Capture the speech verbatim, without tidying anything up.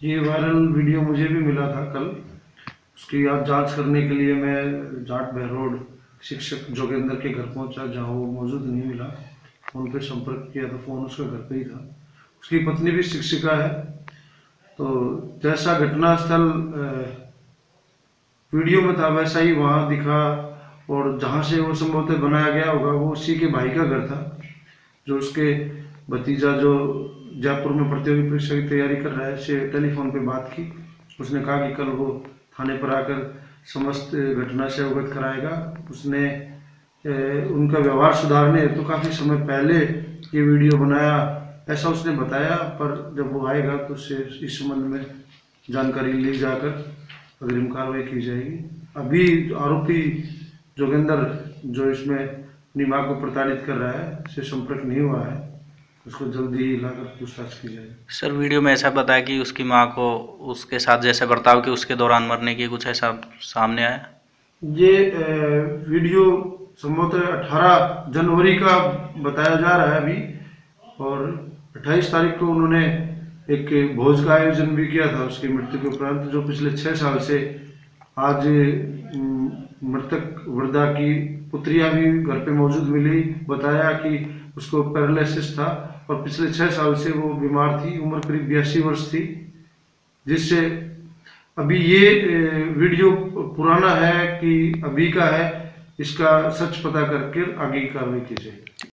ये viral video मुझे भी मिला था कल। उसकी आज जांच करने के लिए मैं जाट बहरोड शिक्षक जोगेंद्र के घर पहुंचा, जहां वो मौजूद नहीं मिला। फ़ोन पे संपर्क किया तो फ़ोन उसका घर पे ही था। उसकी पत्नी भी शिक्षिका है। तो जैसा घटनास्थल वीडियो में था वैसा ही वहाँ दिखा, और जहाँ से वो संभवतः बनाया गया होगा वो उसी के भाई का घर था, जो उसके भतीजा जो जयपुर में प्रतियोगी परीक्षा की तैयारी कर रहा है से टेलीफोन पे बात की। उसने कहा कि कल वो थाने पर आकर समस्त घटना से अवगत कराएगा। उसने ए, उनका व्यवहार सुधारने हेतु तो काफ़ी समय पहले ये वीडियो बनाया, ऐसा उसने बताया। पर जब वो आएगा तो उससे इस संबंध में जानकारी ली जाकर अग्रिम कार्रवाई की जाएगी। अभी आरोपी जोगेंद्र, जो इसमें अपनी मां को प्रताड़ित कर रहा है, से संपर्क नहीं हुआ है। उसको जल्दी ही लाकर पूछताछ की जाएगी। सर, वीडियो में ऐसा बताया कि उसकी माँ को उसके साथ जैसे बर्ताव कि उसके दौरान मरने की कुछ ऐसा सामने आया। ये वीडियो संभवतः अठारह जनवरी का बताया जा रहा है अभी, और अट्ठाईस तारीख को उन्होंने एक भोज का आयोजन भी किया था उसकी मृत्यु के उपरांत, जो पिछले छः साल से आज मृतक वृद्धा की पुत्रियां भी घर पे मौजूद मिली। बताया कि उसको पैरालिसिस था और पिछले छः साल से वो बीमार थी। उम्र करीब बयासी वर्ष थी, जिससे अभी ये वीडियो पुराना है कि अभी का है, इसका सच पता करके आगे की कार्रवाई की जाएगी।